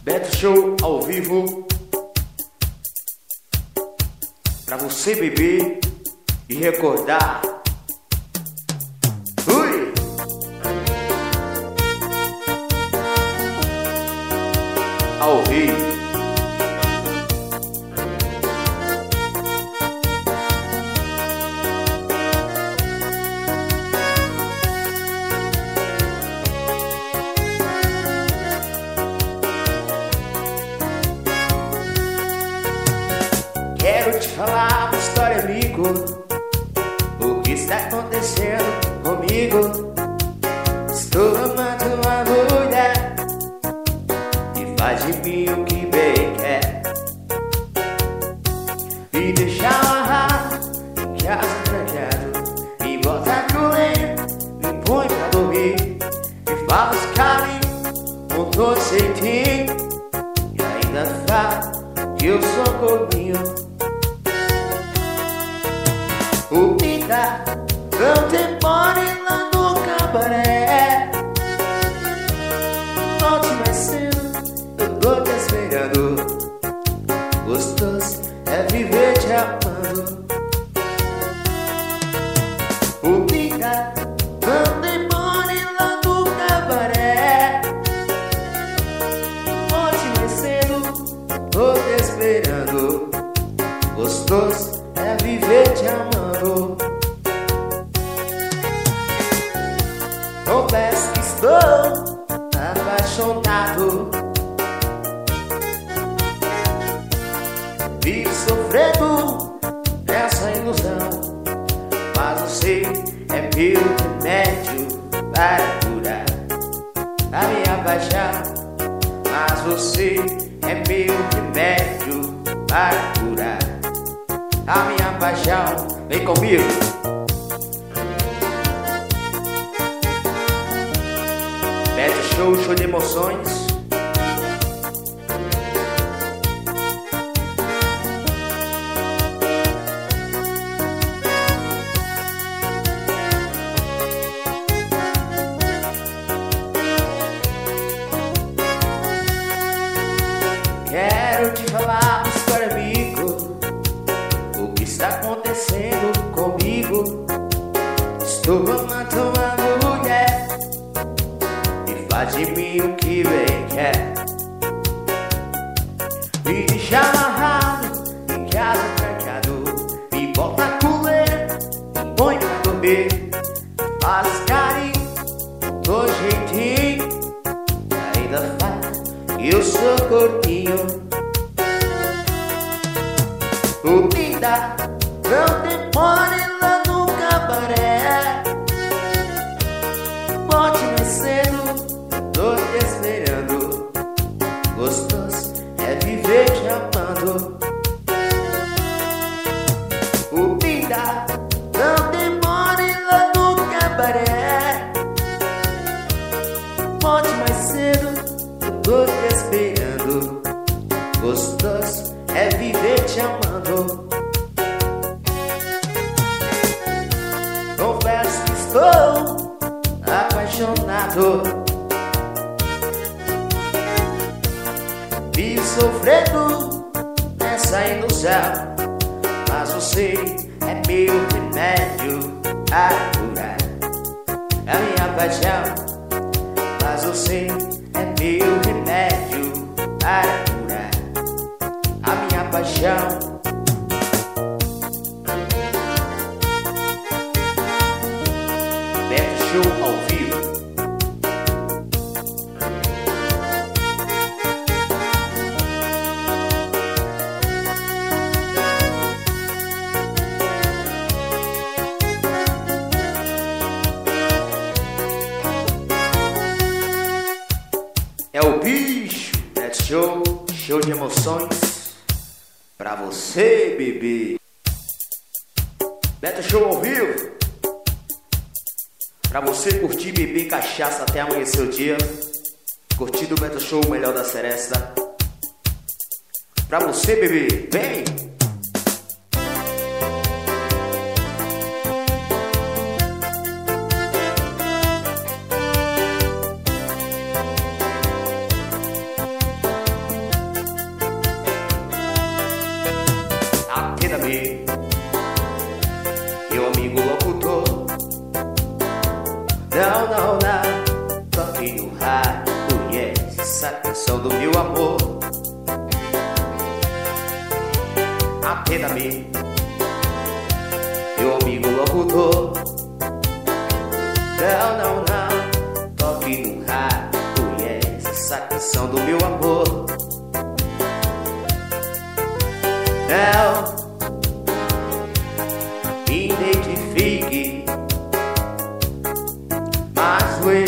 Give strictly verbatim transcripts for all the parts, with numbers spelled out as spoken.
Beto Show ao vivo, pra você beber e recordar. Ui! Ao vivo. Quero te falar uma história, amigo. O que está acontecendo comigo? Estou amando uma mulher que faz de mim o que bem quer. Me deixa amarrado em casa trancado, me bota no leito, me põe pra dormir, me faz carinho com todo jeitinho e ainda fala que eu sou corpinho. O pinta, não demore lá no cabaré. Volte mais cedo, eu tô te esperando. Gostoso é viver te amando. O pinta, não demore lá no cabaré. Volte mais cedo, tô te esperando. Gostoso é viver te amando. Confesso que estou apaixonado, vivo sofrendo essa ilusão, mas você é meu remédio para curar a minha paixão. Mas você é meu remédio para curar a minha paixão. Vem comigo. Beto Show, show de emoções. Quero te falar uma história, amigo. O que está acontecendo comigo? Estou amando uma mulher que faz de mim o que bem quer. Me deixa amarrado em casa trancado, me bota a coleira, me põe pra dormir, faz carinho, do jeitinho, ainda fala que eu sou corpinho. O linda, não demore lá no cabaré. Volte mais cedo, tô te esperando. Gostoso é viver te amando. O linda, não demore lá no cabaré. Volte mais cedo, eu tô te esperando. Gostoso é viver te amando. Confesso que estou apaixonado, vivo sofrendo nessa ilusão, mas você é meu remédio para curar a minha paixão. Mas você é meu remédio para curar a minha paixão. Beto Show ao vivo. É o bicho, Beto Show, show de emoções pra você, bebê. Beto Show ao vivo, pra você curtir, beber cachaça até amanhecer o dia. Curtindo o Beto Show, o melhor da seresta. Pra você, bebê, vem! toque no rádio, conhece essa canção do meu amor. Atenda-me, meu amigo locutor. Não, não, não, toque no rádio, conhece essa canção do meu amor. Não me identifique, mas ué,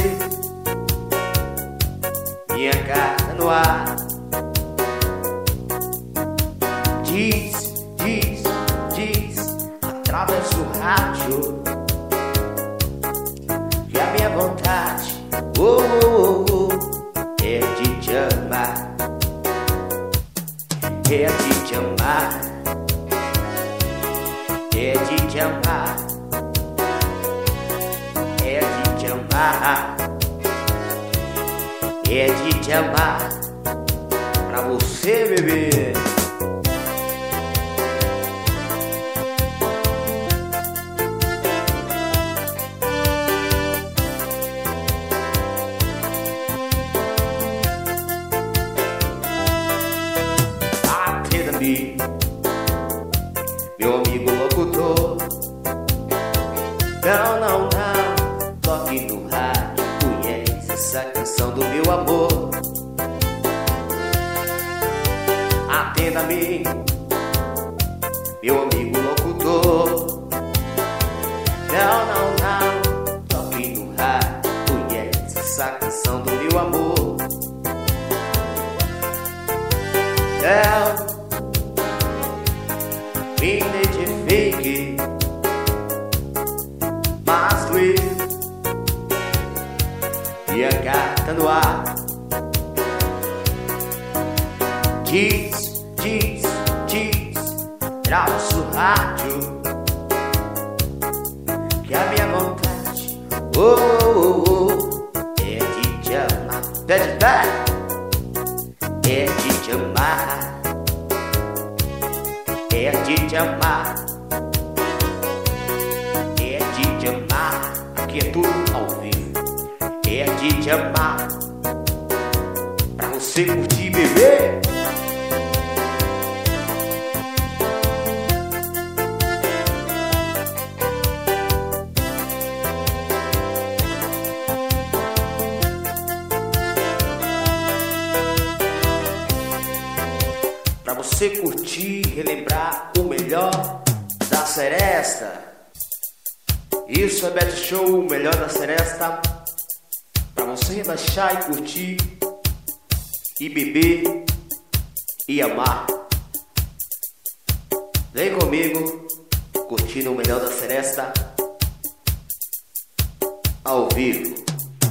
minha carta no ar. Diz, diz, diz, através do rádio, que a minha vontade, oh, oh, oh, é de te amar, é de te amar, é de te amar, é de te amar, é de te amar, pra você, bebê. Meu amigo locutor. Não, não, não, toque no rádio, conhece essa canção do meu amor. Atenda-me, meu amigo locutor. Não, não, não, toque no rádio, conhece essa canção do meu amor. Não me identifique, mas tu e a carta no ar. Diz, diz, diz, traz o rádio, que a minha vontade, oh, oh, oh, é de te amar, é de dar, é de te amar, é de te amar, é de te amar, aqui é tudo ao vivo, é de te amar, pra você curtir, bebê. Pra você curtir, relembrar o melhor da Seresta. Isso é Beto Show, o melhor da Seresta. Pra você relaxar e curtir, e beber, e amar. Vem comigo, curtindo o melhor da Seresta, ao vivo.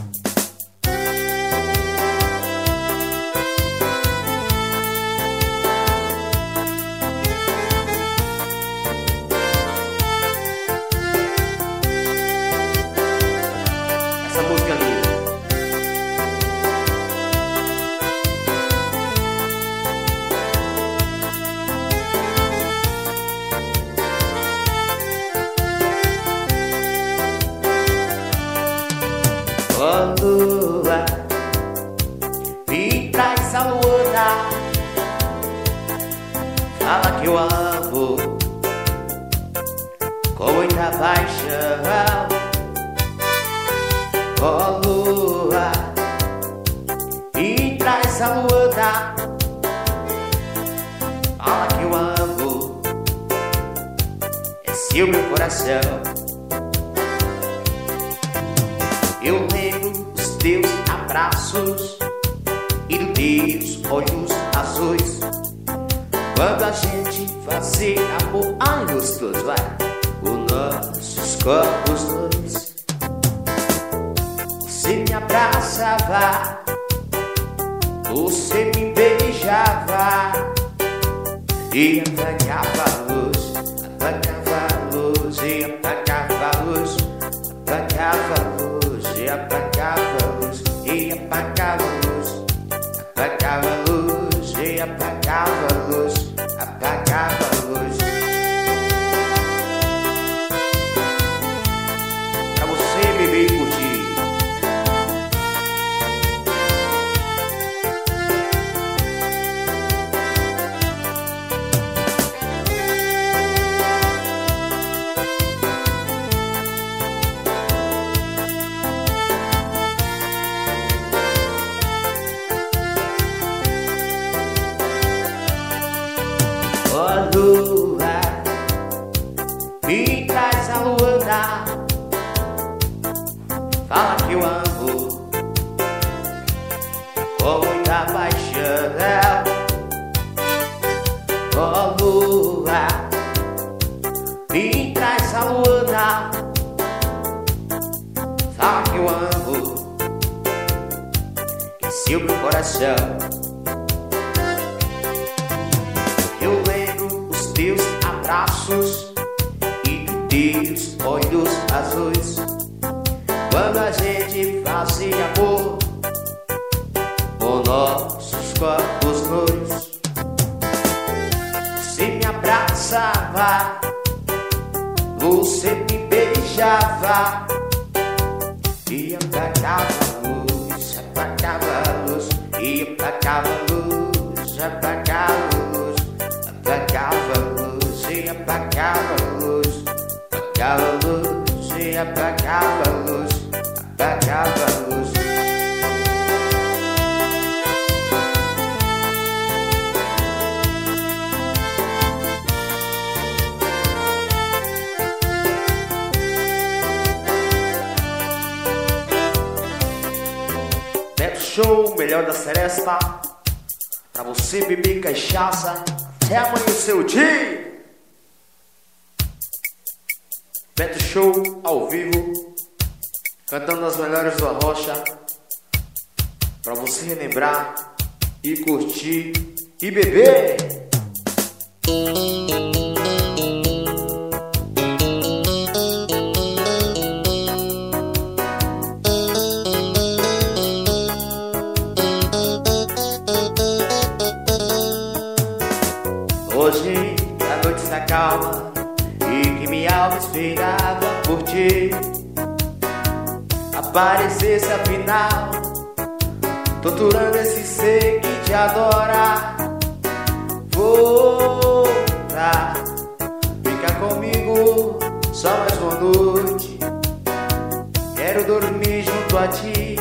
Essa música é linda. Quando a me traz a lua, fala que eu amo com muita paixão. Oh, lua, me traz a lua, fala que eu amo, esse é o meu coração. Eu lembro dos teus abraços e dos teus olhos azuis, quando a gente fazia amor, ai gostoso, vai, os nossos corpos dois. Você me abraçava, você me beijava e apagava a luz, apagava a luz e apagava a luz, apagava a luz e apagava a luz e apagava a luz, apagava a luz e apagava a luz, apagava a luz. Pra você beber e curtir. fala que eu amo com muita paixão. Oh lua, me traz a luna, fala que eu amo, que seu meu coração. Eu lembro os teus abraços e teus olhos azuis, quando a gente fazia amor com nossos corpos nus. Você me abraçava, você me beijava e apagava a luz, apagava a luz, e apagava a luz, apagava a luz, apagava a luz, e apagava a luz, apagava a luz, e apagava a luz, apagava a luz. Beto Show, melhor da Seresta, pra você beber cachaça até amanhecer o dia. Beto Show ao vivo, cantando as melhores do Arrocha, pra você relembrar e curtir e beber. Hoje a noite está calma e que minha alma esperava por ti aparecesse afinal, torturando esse ser que te adora. Volta, fica comigo só mais uma noite, quero dormir junto a ti.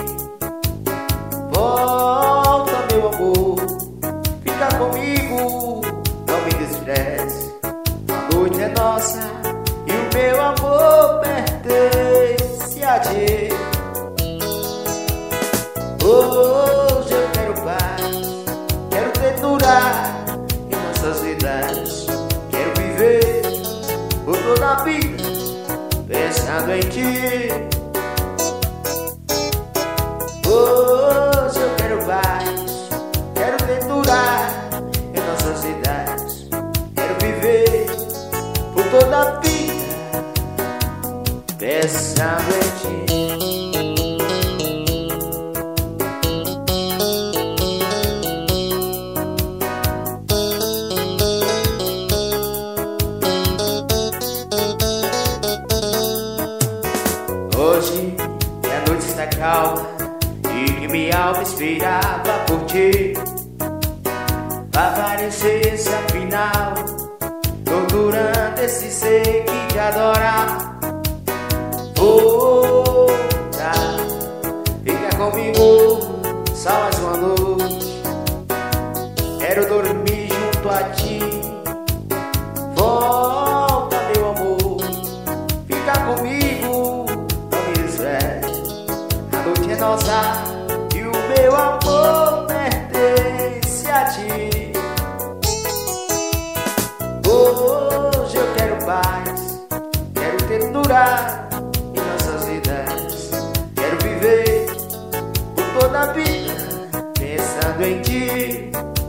Volta, meu amor, fica comigo, não me despreze, a noite é nossa e o meu amor pertence a ti. Hoje eu quero paz, quero ternura em nossas vidas, quero viver por toda a vida pensando em ti. Hoje eu quero paz, quero ternura em nossas vidas, quero viver por toda a vida pensando em ti. Hoje que a noite está calma e que minha alma esperava por ti aparecesse afinal, torturando esse ser que te adora. Volta, fica comigo só mais uma noite, quero dormir junto a ti. Volta, meu amor, fica comigo, não me despreze, a noite é nossa e o meu amor pertence a ti. Hoje eu quero paz, quero ternura em nossas vidas, quero viver por toda a vida pensando em ti.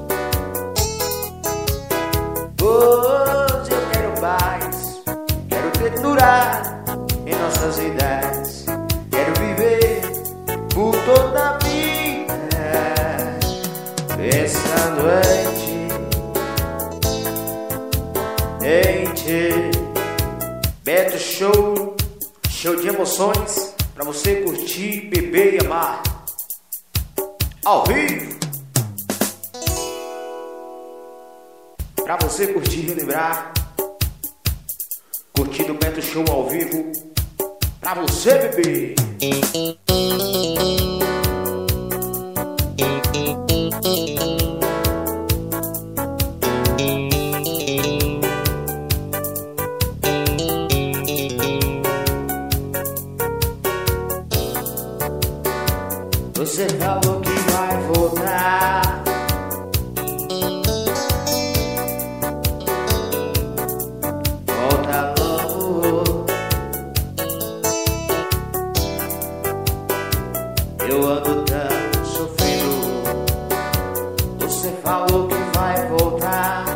Hoje eu quero paz, quero ternura em nossas vidas, quero viver por toda a vida pensando em ti, em ti. Beto Show, show de emoções pra você curtir, beber e amar ao vivo, pra você curtir e relembrar, curtindo o Beto Show ao vivo pra você beber. Você falou que vai voltar. Volta logo. Eu ando tão sofrido. Você falou que vai voltar.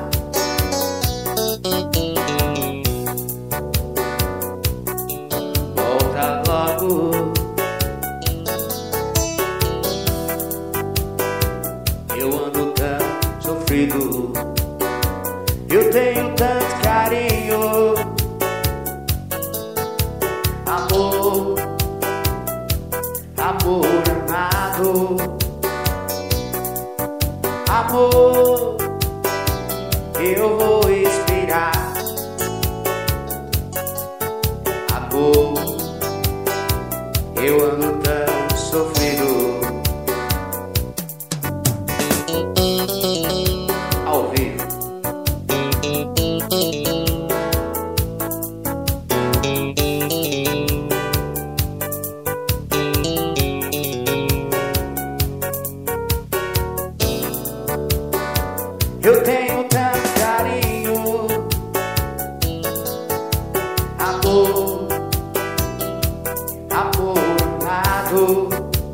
Volta logo. Eu ando tão sofrido. Eu tenho tanto carinho. Amor, amor amado. Amor, eu vou esperar. Amor, eu ando tão sofrido. Ao vivo. Eu tenho tanto carinho. Amor, amor amado.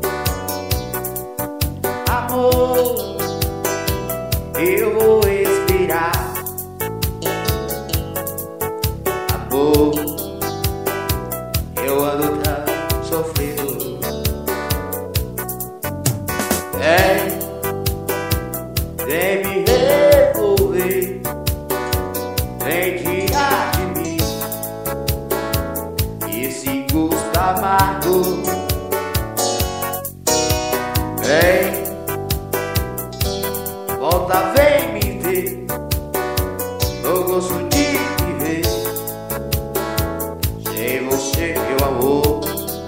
Amor, eu vou esperar. Amor, eu ando tão sofrido. Vem, vem me revolver. Vem tirar de mim esse gosto amargo. Vem, volta, vem me ter. Eu gosto de viver. Sem você, meu amor,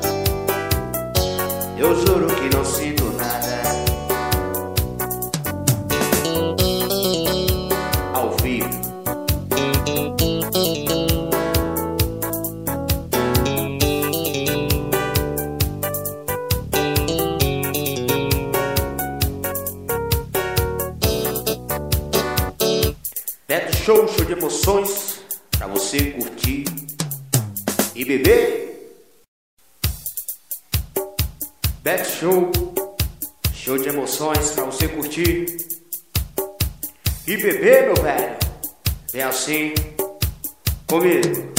eu juro que não sinto nada. Ao vivo. Beto Show, show de emoções pra você curtir e beber. Beto Show, show de emoções pra você curtir e beber, meu velho. Vem assim comigo.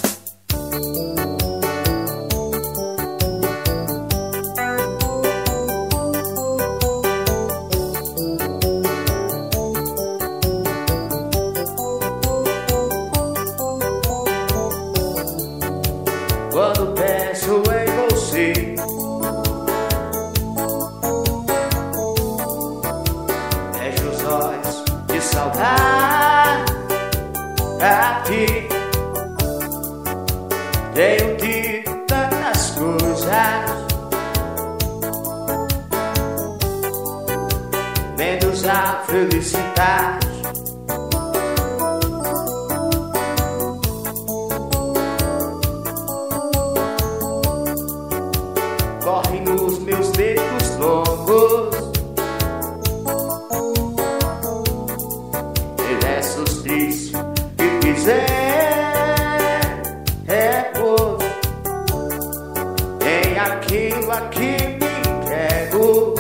Quando penso em você, fecho os olhos de saudade. Tenho tido tantas coisas, menos a felicidade. Corre nos meus dedos longos e versos tristes que quiser repor em aquilo a que me entrego.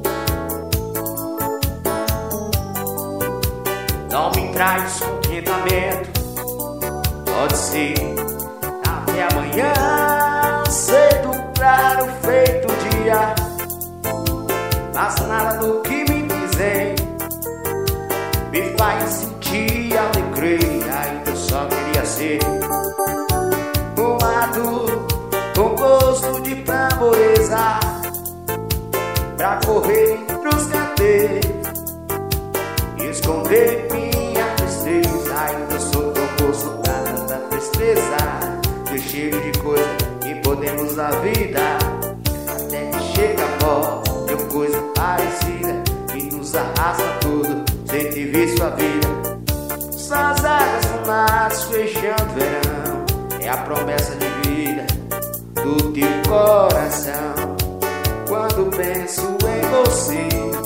Não me traz contentamento, pode ser até amanhã cedo, claro, feito dia, mas nada do que me dizem me faz sentir alegria. Ainda eu só queria ser um adulto com gosto de framboesa, pra correr entre os canteiros e esconder minha tristeza. Ainda eu sou tão gosto pra tanta tristeza, de cheio de coisa que podemos na vida, até que chega a morte ou coisa parecida que nos arrasta tudo sem ter visto a vida. São as águas do mar fechando o verão, é a promessa de vida do teu coração. quando penso em você.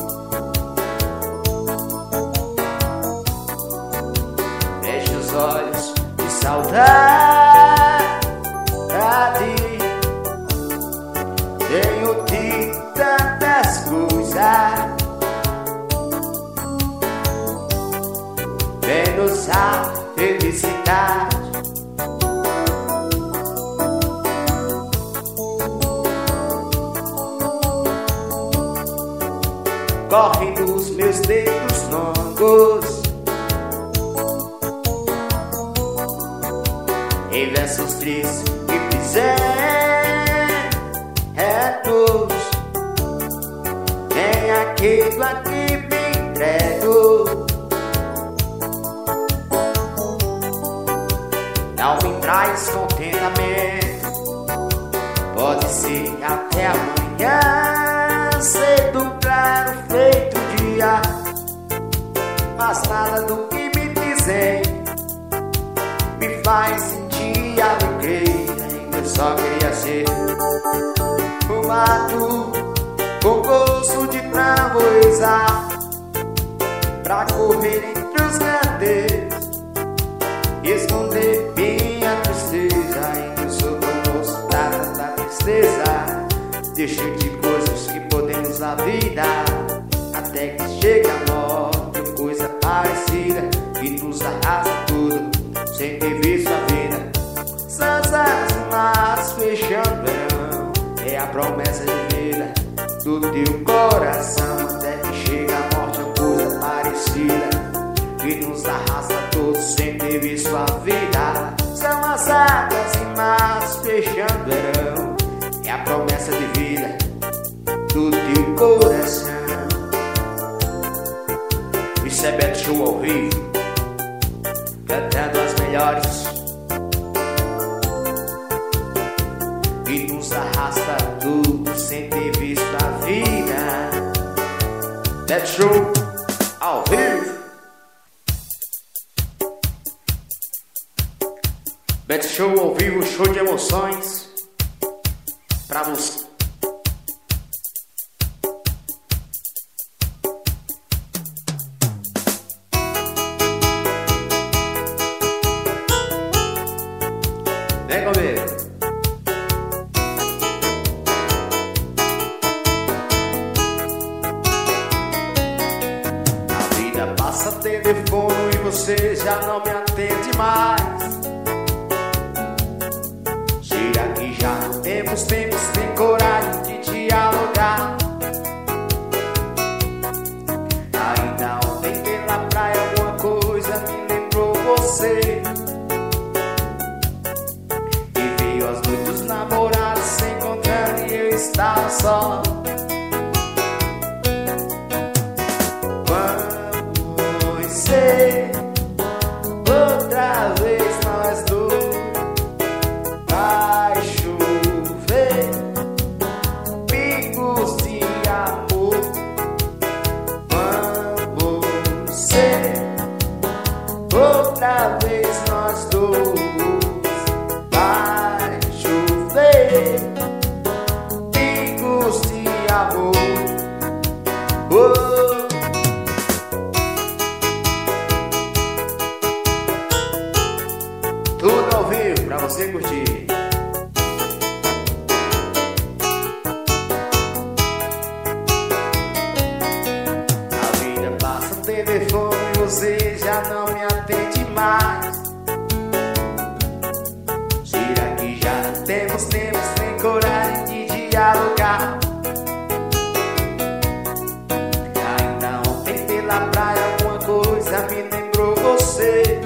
Fecho os olhos de saudade, tenho de tantas coisas, menos a felicidade. Corre nos meus dedos longos em versos tristes e pisetos, nem aquilo a que me entrego não me traz contentamento. Pode ser até amanhã, cedo, claro, feito dia, mas nada do que me dizem me faz sentir alegria. Eu só queria ser um mato com gosto de framboesa, pra correr entre os grandes e esconder minha tristeza. Ainda eu sou tão moço pra tanta tristeza, deixo de coisas que podemos na vida, até que chega a morte, coisa parecida que nos arrasta tudo sem ter visto a vida. São as mas fechando verão, é a promessa de vida do teu coração, até que chega a morte, uma coisa parecida que nos arrasta todos sem ter visto a vida. São as águas e mas fechando verão, é a promessa de vida do teu coração. Isso é Beto Show ao vivo, cantando as melhores e nos arrasta tudo sem ter visto a vida. Beto Show ao vivo. Beto Show ao vivo, show de emoções pra você. Vem comigo. A vida passa telefone e você já não me atende mais. Tira que já não temos tempo, sem coragem de dialogar. Ainda ontem pela praia alguma coisa me lembrou você. As noites dos namorados se encontrando e eu estava só. Vamos ser outra vez nós dois. Vai chover pingos de amor. Vamos ser outra vez nós dois. Pingos de amor. Oh. Tudo ao vivo pra você curtir. A vida passa telefone e você já não me atende mais. Tira que já não temos tempo, sem coragem de dialogar. Ainda ontem pela praia alguma coisa me lembrou você.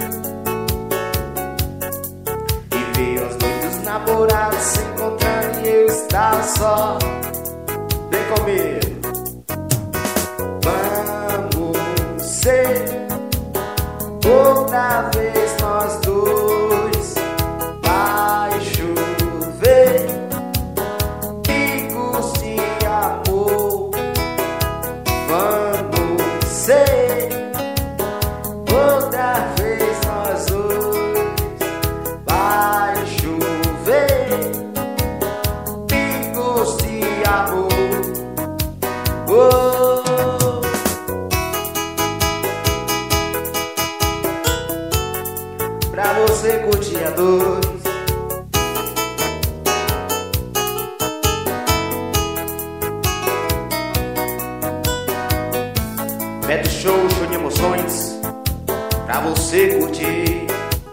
E veio as noites dos namorados se encontrando e eu estava só. Vem comigo. Vamos ser outra vez nós dois. Vai chover pingos de amor. Vamos ser outra vez nós dois. Vai chover pingos de amor. Oh, pra você curtir a dois. Beto Show, show de emoções, pra você curtir.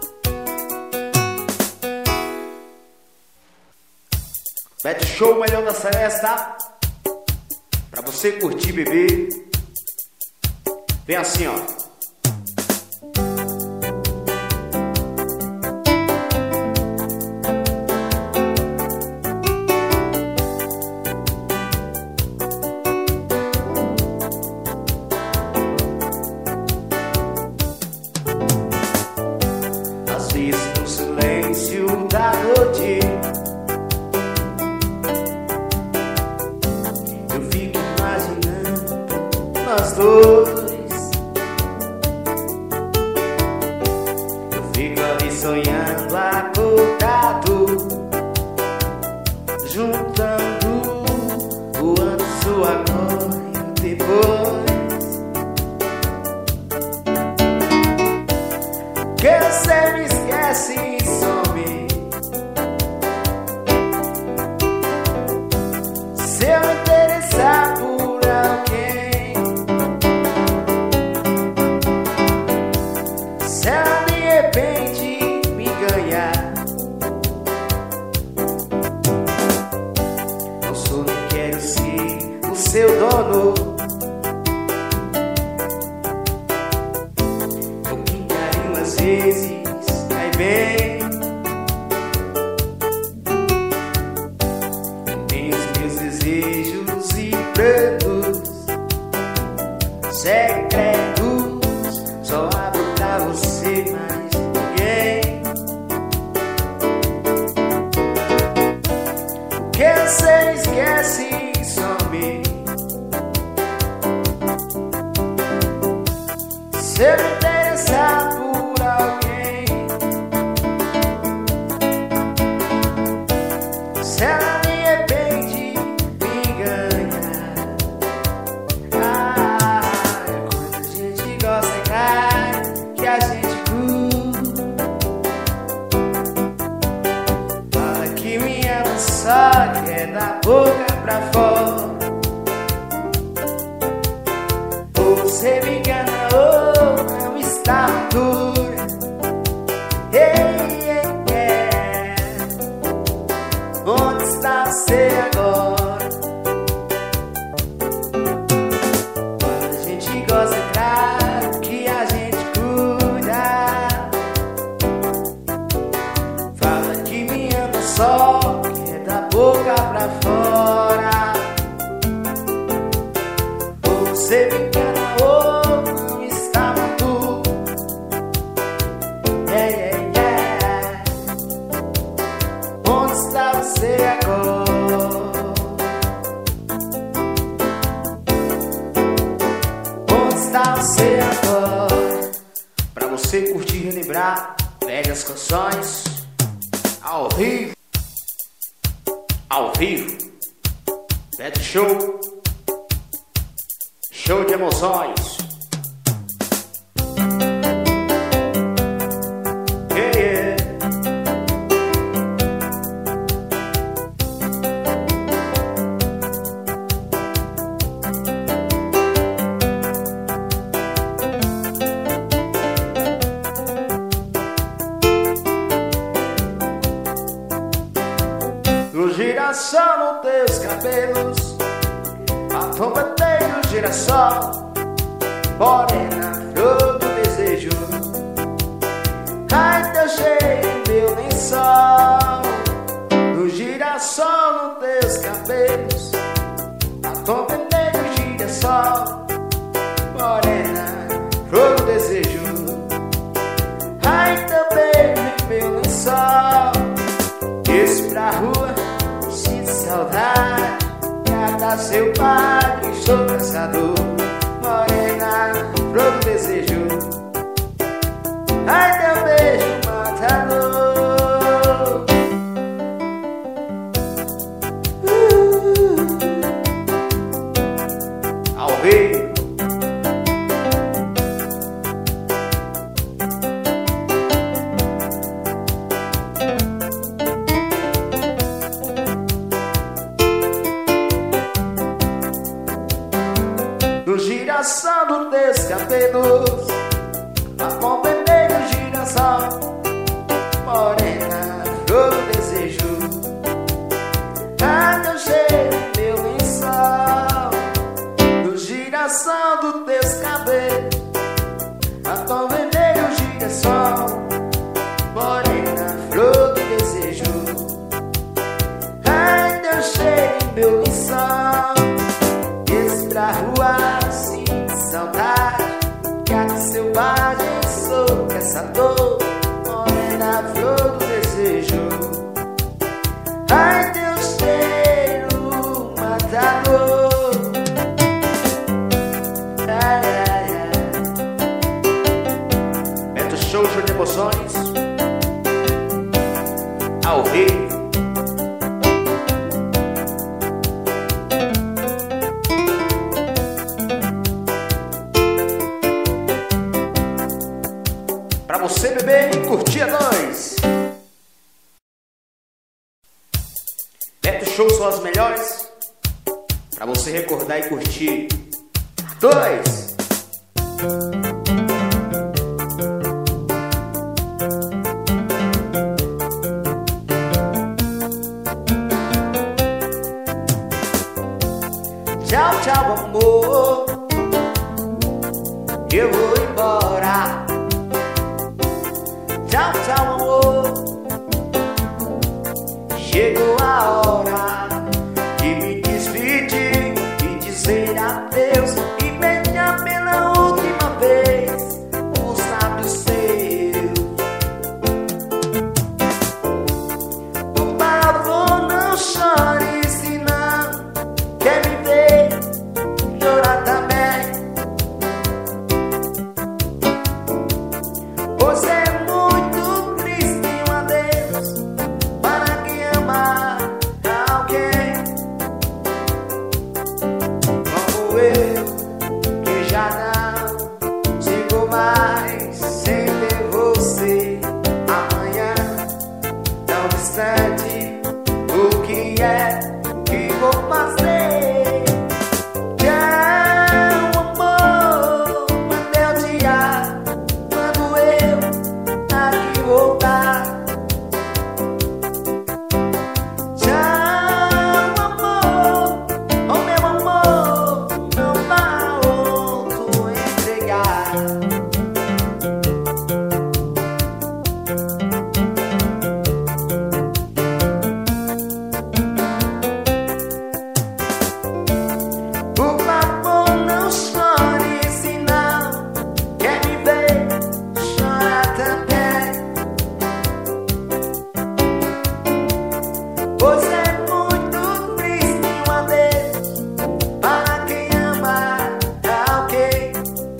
Beto Show, melhor da Celesta, pra você curtir, bebê. Vem assim, ó. Às vezes no silêncio da noite eu fico imaginando nós dois. Eu fico ali sonhando, acordado, juntando o antes, o agora e o depois. Que você me esquece e some. Se eu me interessar por alguém, se ela de repente me ganhar, eu só não quero ser o seu dono. Às vezes cai bem. Tem os meus desejos e planos secretos, só abro pra você, mais ninguém. Que você esquece e some. Se eu me interessar por alguém, se ela de repente me ganhar, ah, quando a gente gosta é claro que a gente cura. Fala que me ama só, que é da boca pra fora. Você me engana ou não está madura. Hey, yeah, yeah. Onde está você agora? Quando a gente gosta é claro que a gente cuida. Fala que me ama só, que é da boca pra fora. Você me engana ou não está maduro. Yeah, yeah, yeah. Onde está você agora? Onde está você agora? Pra você curtir e relembrar velhas canções ao vivo. Ao vivo. Beto Show. Show de emoções. Yeah, yeah. No girassol nos teus cabelos, batom bater no girassol, morena, flor do desejo. Ai, teu cheiro, meu lençol. No girassol nos teus cabelos, batom bater no girassol, morena, flor do desejo. Ai, teu beijo, meu lençol. Esse pra rua, sinto saudade. Cada seu pai, sou caçador. Morena, flor do desejo. Ai, teu beijo matador. uh. vivo. No girassol do descabelos, batom vermelho, girassol, morena, flor do desejo. Ah, teu cheiro, meu lençol. No girassol do descabelo, batom vermelho, girassol, morena, flor do desejo. Ai, teu cheiro, meu lençol. Pra rua, sinto saudade, que a selvagem sou, que essa dor, morena, flor do desejo. Ai, teu cheiro matador. Ai, ai, ai. Beto Show, show de emoções, ao vivo. Pra você beber e curtir a nós. Beto Show são as melhores. Pra você recordar e curtir. Dois. Tchau, tchau, amor. Eu vou embora. Tchau, tchau, amor. Chegou a hora de me despedir e dizer adeus e beijar pela última vez os lábios seus. Por favor, não chore, se não quer me ver chorar também. Pois é o que é que vou fazer? Tchau, amor, até o dia quando eu aqui voltar. Tchau, amor, oh meu amor, não vá outro entregar. Pois é muito triste uma vez para quem ama alguém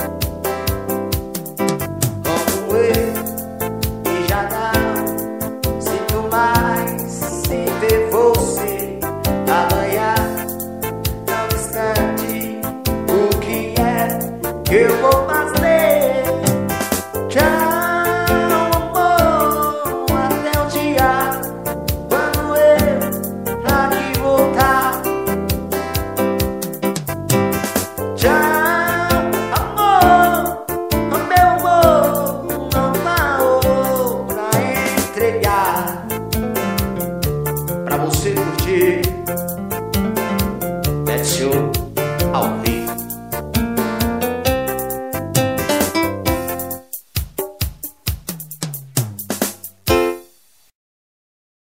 como eu, e já não sinto mais sem ver você. Amanhã, tão distante, o que é que eu vou fazer?